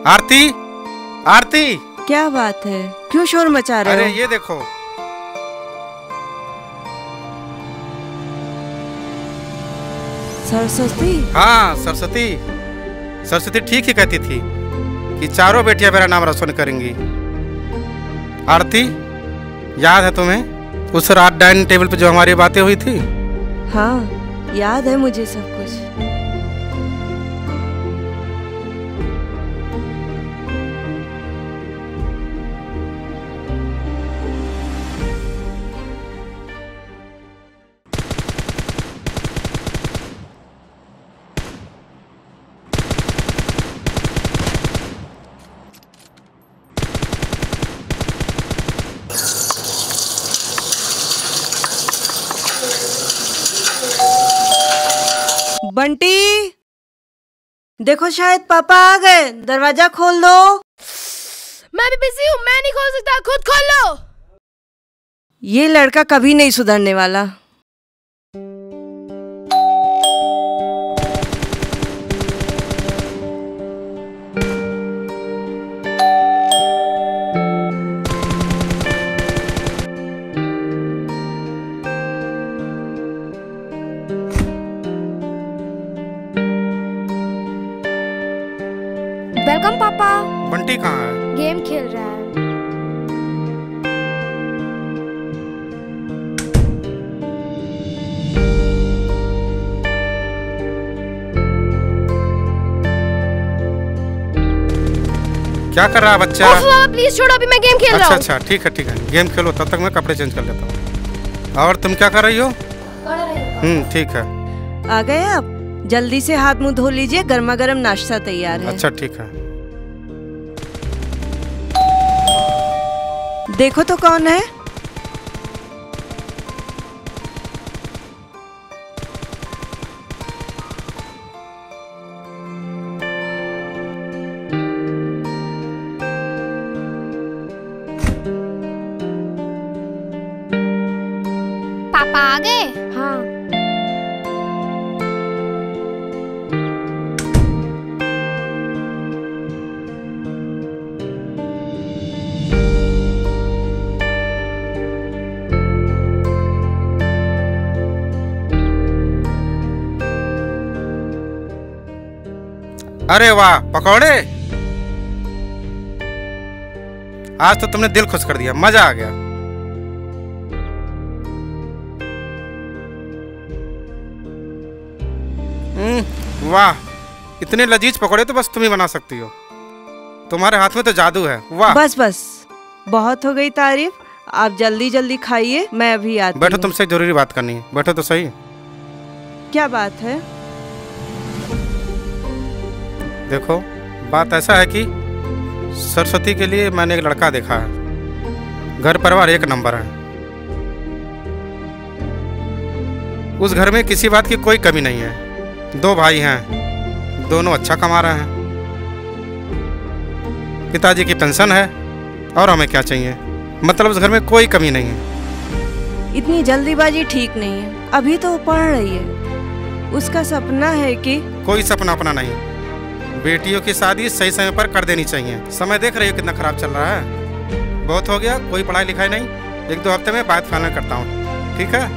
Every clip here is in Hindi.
आरती, आरती, क्या बात है? क्यों शोर मचा रहे हो? अरे ये देखो। सरस्वती? हाँ सरस्वती। सरस्वती ठीक ही कहती थी कि चारों बेटियां मेरा नाम रोशन करेंगी। आरती, याद है तुम्हें उस रात डाइनिंग टेबल पे जो हमारी बातें हुई थी? हाँ याद है मुझे सब कुछ। बंटी, देखो शायद पापा आ गए, दरवाजा खोल दो। मैं भी बिजी हूँ, मैं नहीं खोल सकता, खुद खोल लो। ये लड़का कभी नहीं सुधरने वाला। वेलकम पापा। बंटी कहाँ है? गेम खेल रहा है। क्या कर रहा है बच्चा? पापा प्लीज छोड़ो, अभी मैं गेम खेल रहा हूँ। अच्छा ठीक है ठीक है, गेम खेलो, तब तक मैं कपड़े चेंज कर लेता हूँ। और तुम क्या कर रही हो? ठीक है। आ गए आप? जल्दी से हाथ मुंह धो लीजिए, गर्मा गर्म नाश्ता तैयार है। अच्छा ठीक है। देखो तो कौन है? पापा आ गए? हाँ। अरे वाह, पकौड़े! आज तो तुमने दिल खुश कर दिया, मजा आ गया। वाह, इतने लजीज पकौड़े तो बस तुम ही बना सकती हो। तुम्हारे हाथ में तो जादू है। वाह। बस बस, बहुत हो गई तारीफ। आप जल्दी जल्दी खाइए, मैं अभी आती हूँ। बैठो, तुमसे एक जरूरी बात करनी है। बैठो तो सही। क्या बात है? देखो, बात ऐसा है कि सरस्वती के लिए मैंने एक लड़का देखा है। घर परिवार एक नंबर है। उस घर में किसी बात की कोई कमी नहीं है। 2 भाई हैं, दोनों अच्छा कमा रहे हैं। पिताजी की पेंशन है और हमें क्या चाहिए। मतलब उस घर में कोई कमी नहीं है। इतनी जल्दीबाजी ठीक नहीं है, अभी तो पढ़ रही है। उसका सपना है कि कोई सपना अपना नहीं। बेटियों की शादी सही समय पर कर देनी चाहिए। समय देख रही हो कितना खराब चल रहा है। बहुत हो गया, कोई पढ़ाई लिखाई नहीं। 1-2 हफ्ते में बात फाइनल करता हूँ, ठीक है?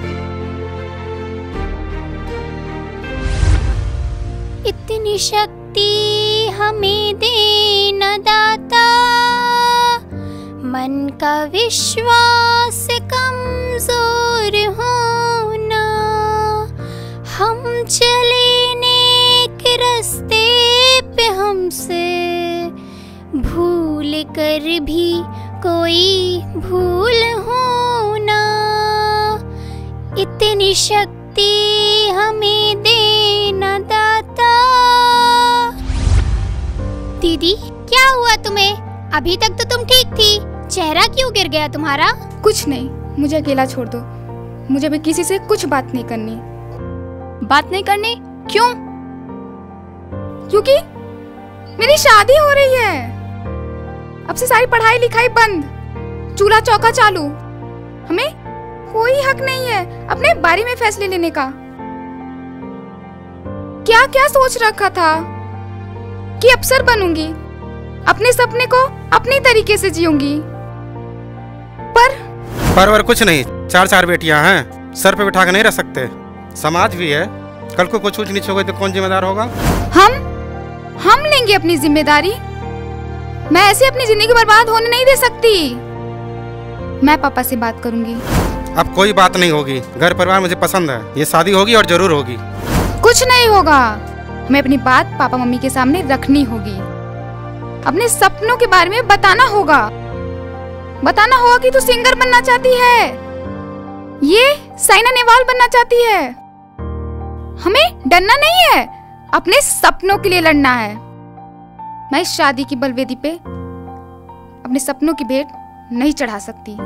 इतनी शक्ति हमें देना दाता, मन का विश्वास कमजोर होना, हम चले नेक रास्ते पे हमसे भूल कर भी कोई भूल होना, इतनी शक्ति हमें देना दाता। दीदी क्या हुआ तुम्हें? अभी तक तो तुम ठीक थी, चेहरा क्यों गिर गया तुम्हारा? कुछ नहीं, मुझे अकेला छोड़ दो। मुझे भी किसी से कुछ बात नहीं करनी। बात नहीं करनी? क्यों? क्योंकि मेरी शादी हो रही है। अब से सारी पढ़ाई लिखाई बंद, चूल्हा चौका चालू। हमें कोई हक नहीं है अपने बारे में फैसले लेने का। क्या क्या सोच रखा था कि अफसर बनूंगी, अपने सपने को अपनी तरीके से जीऊंगी। पर कुछ नहीं, 4 बेटियां हैं, सर पे बिठा के नहीं रह सकते। समाज भी है, कल को कुछ ऊंच नीच हो गई तो कौन जिम्मेदार होगा? हम लेंगे अपनी जिम्मेदारी। मैं ऐसे अपनी जिंदगी बर्बाद होने नहीं दे सकती। मैं पापा से बात करूंगी। अब कोई बात नहीं होगी, घर परिवार मुझे पसंद है, ये शादी होगी और जरूर होगी। कुछ नहीं होगा, हमें अपनी बात पापा मम्मी के सामने रखनी होगी। अपने सपनों के बारे में बताना होगा कि तू सिंगर बनना चाहती है, ये साइना नेहवाल बनना चाहती है। हमें डरना नहीं है, अपने सपनों के लिए लड़ना है। मैं इस शादी की बलवेदी पे अपने सपनों की भेंट नहीं चढ़ा सकती।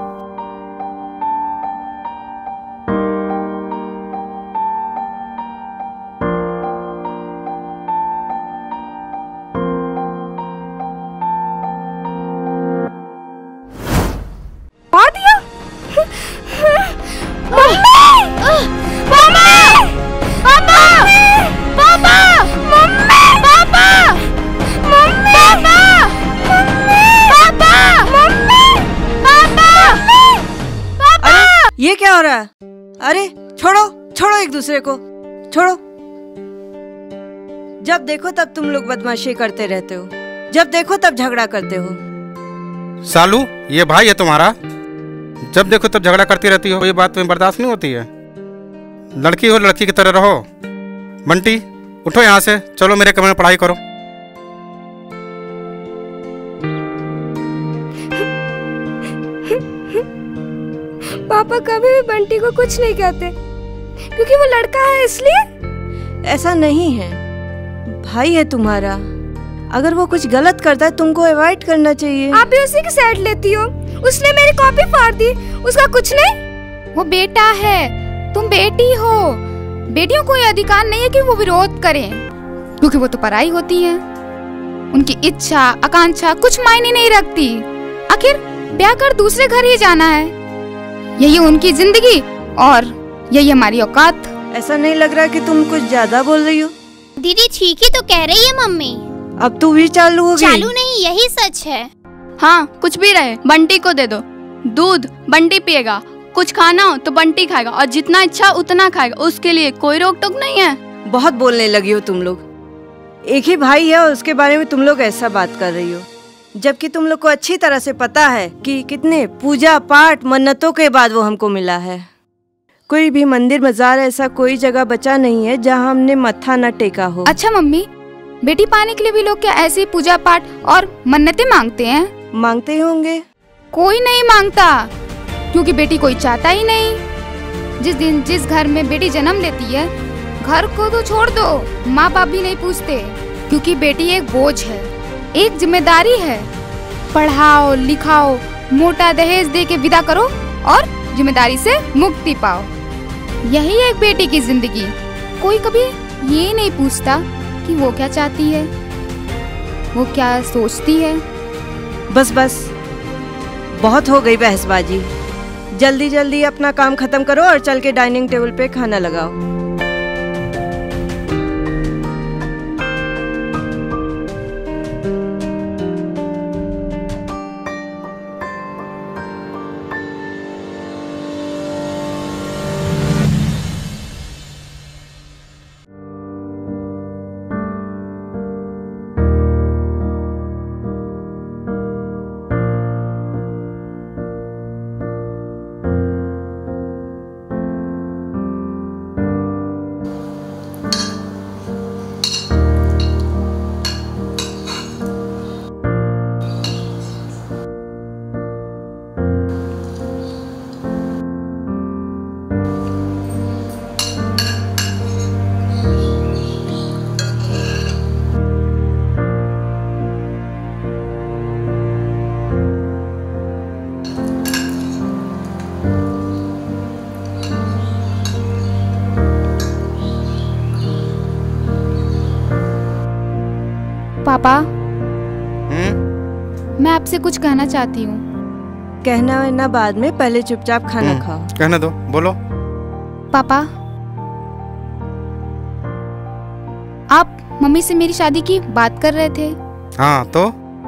ये क्या हो रहा है? अरे छोड़ो एक दूसरे को, छोड़ो। जब देखो तब तुम लोग बदमाशी करते रहते हो, जब देखो तब झगड़ा करते हो। सालू, ये भाई है तुम्हारा, जब देखो तब झगड़ा करती रहती हो, ये बात तुम्हें बर्दाश्त नहीं होती है? लड़की हो लड़की की तरह रहो। बंटी उठो यहाँ से, चलो मेरे कमरे में पढ़ाई करो। पापा कभी भी बंटी को कुछ नहीं कहते क्योंकि वो लड़का है, इसलिए। ऐसा नहीं है, भाई है तुम्हारा, अगर वो कुछ गलत करता है तुमको अवॉइड करना चाहिए। आप भी उसी की साइड लेती हो, उसने मेरी कॉपी फाड़ दी, उसका कुछ नहीं। वो बेटा है, तुम बेटी हो। बेटियों को ये अधिकार नहीं है कि वो विरोध करें, क्योंकि वो तो पराई होती हैं। उनकी इच्छा आकांक्षा कुछ मायने नहीं रखती। आखिर ब्याह कर दूसरे घर ही जाना है, यही उनकी जिंदगी और यही हमारी औकात। ऐसा नहीं लग रहा कि तुम कुछ ज्यादा बोल रही हो? दीदी ठीक ही तो कह रही है मम्मी। अब तू भी चालू हो गई? चालू नहीं, यही सच है। हाँ, कुछ भी रहे, बंटी को दे दो। दूध बंटी पिएगा, कुछ खाना हो तो बंटी खाएगा और जितना इच्छा उतना खाएगा, उसके लिए कोई रोक टोक नहीं है। बहुत बोलने लगी हो तुम लोग। एक ही भाई है और उसके बारे में तुम लोग ऐसा बात कर रही हो, जबकि तुम लोग को अच्छी तरह से पता है कि कितने पूजा पाठ मन्नतों के बाद वो हमको मिला है। कोई भी मंदिर मजार ऐसा कोई जगह बचा नहीं है जहाँ हमने मत्था न टेका हो। अच्छा मम्मी, बेटी पाने के लिए भी लोग क्या ऐसे पूजा पाठ और मन्नतें मांगते हैं? मांगते होंगे। कोई नहीं मांगता, क्योंकि बेटी कोई चाहता ही नहीं। जिस दिन जिस घर में बेटी जन्म लेती है, घर को तो छोड़ दो, माँ बाप भी नहीं पूछते, क्योंकि बेटी एक बोझ है, एक जिम्मेदारी है। पढ़ाओ लिखाओ, मोटा दहेज दे के विदा करो और जिम्मेदारी से मुक्ति पाओ, यही एक बेटी की जिंदगी। कोई कभी ये नहीं पूछता कि वो क्या चाहती है, वो क्या सोचती है। बस बहुत हो गई बहसबाजी। जल्दी जल्दी अपना काम खत्म करो और चल के डाइनिंग टेबल पे खाना लगाओ। पापा, मैं आपसे कुछ कहना चाहती हूँ। कहना वरना बाद में, पहले चुपचाप खाना खाओ। कहने दो, बोलो। पापा, आप मम्मी से मेरी शादी की बात कर रहे थे। हाँ तो?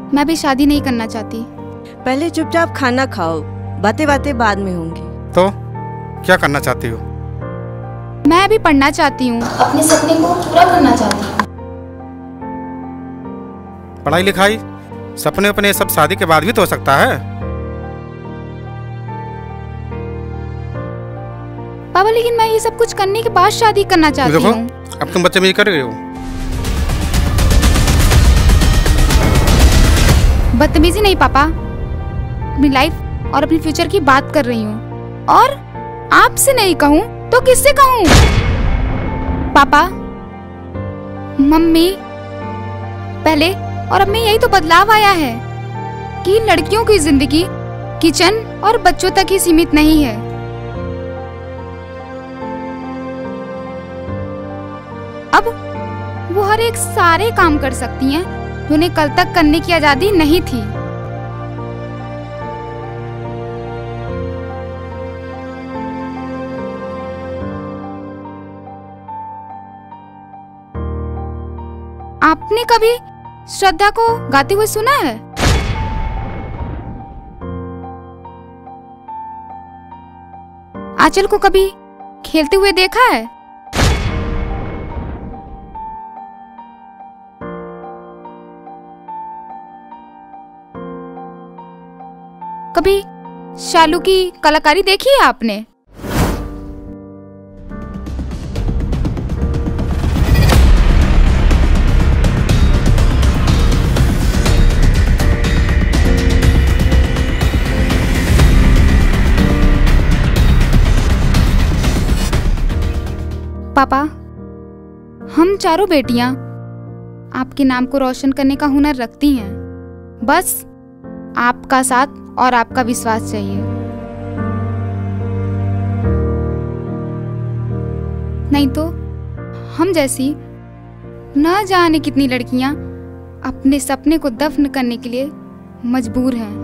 मैं भी शादी नहीं करना चाहती। पहले चुपचाप खाना खाओ, बातें बातें बाद में होंगी। तो क्या करना चाहती हो? मैं भी पढ़ना चाहती हूँ, अपने सपने को पूरा करना चाहती हूँ। पढ़ाई लिखाई सपने अपने सब शादी के बाद भी तो हो सकता है। पापा लेकिन मैं ये सब कुछ करने के बाद शादी करना चाहती देखो हूँ। अब तुम बच्चे में कर रहे हो। बदतमीजी नहीं पापा, अपनी लाइफ और अपनी फ्यूचर की बात कर रही हूँ। और आपसे नहीं कहूँ तो किससे कहूँ? पापा, मम्मी, पहले और अब में यही तो बदलाव आया है कि लड़कियों की जिंदगी किचन और बच्चों तक ही सीमित नहीं है। अब वो हर एक सारे काम कर सकती हैं जो उन्हें कल तक करने की आजादी नहीं थी। आपने कभी श्रद्धा को गाते हुए सुना है? आंचल को कभी खेलते हुए देखा है? कभी शालू की कलाकारी देखी है आपने? पापा, हम चारों बेटियां आपके नाम को रोशन करने का हुनर रखती हैं। बस आपका साथ और आपका विश्वास चाहिए। नहीं तो हम जैसी न जाने कितनी लड़कियां अपने सपने को दफन करने के लिए मजबूर हैं।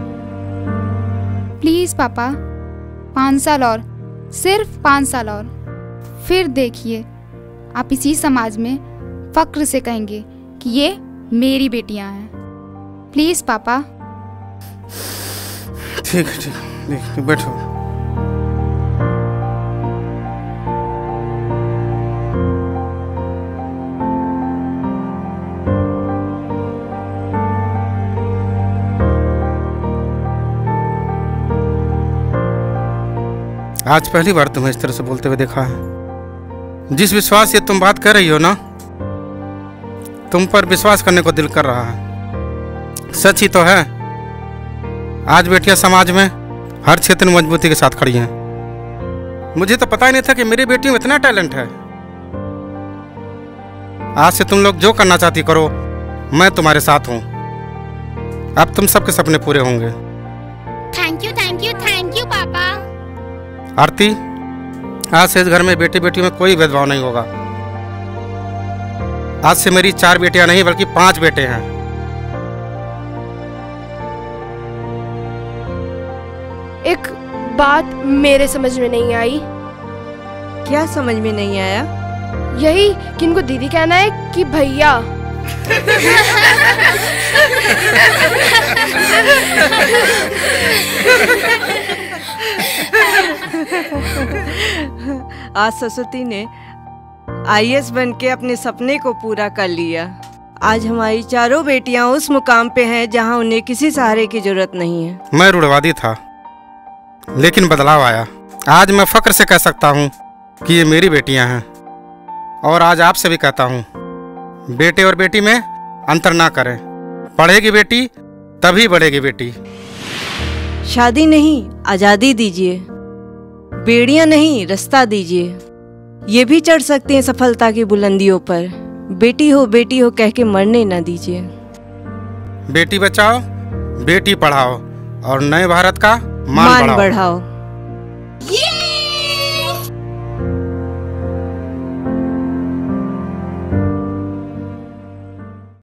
प्लीज पापा, 5 साल और, सिर्फ 5 साल और, फिर देखिए आप इसी समाज में फक्र से कहेंगे कि ये मेरी बेटियां हैं। प्लीज पापा। ठीक है, ठीक है, बैठो। आज पहली बार तुम्हें इस तरह से बोलते हुए देखा है। जिस विश्वास से तुम बात कर रही हो ना, तुम पर विश्वास करने को दिल कर रहा है। सच ही तो है, आज बेटियां समाज में हर क्षेत्र में मजबूती के साथ खड़ी हैं। मुझे तो पता ही नहीं था कि मेरी बेटियों में इतना टैलेंट है। आज से तुम लोग जो करना चाहती करो, मैं तुम्हारे साथ हूँ। अब तुम सबके सपने पूरे होंगे। Thank you, thank you, thank you पापा। आरती, आज से इस घर में बेटी बेटी में कोई भेदभाव नहीं होगा। आज से मेरी 4 बेटियां नहीं बल्कि 5 बेटे हैं। एक बात मेरे समझ में नहीं आई। क्या समझ में नहीं आया? यही कि इनको दीदी कहना है कि भैया? आज सरस्वती ने IAS बन के अपने सपने को पूरा कर लिया। आज हमारी चारों बेटियां उस मुकाम पे हैं जहां उन्हें किसी सहारे की जरूरत नहीं है। मैं रूढ़वादी था, लेकिन बदलाव आया। आज मैं फक्र से कह सकता हूँ कि ये मेरी बेटियां हैं। और आज आपसे भी कहता हूँ, बेटे और बेटी में अंतर ना करें। पढ़ेगी बेटी तभी बढ़ेगी बेटी। शादी नहीं, आजादी दीजिए। बेड़ियां नहीं, रास्ता दीजिए। ये भी चढ़ सकते हैं सफलता की बुलंदियों पर। बेटी हो कह के मरने ना दीजिए। बेटी बचाओ, बेटी पढ़ाओ और नए भारत का मान बढ़ाओ। बढ़ाओ।